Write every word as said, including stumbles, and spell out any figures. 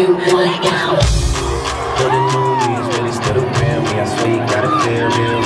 two, one, now. For the movies, really still around me. I swear you gotta feel real.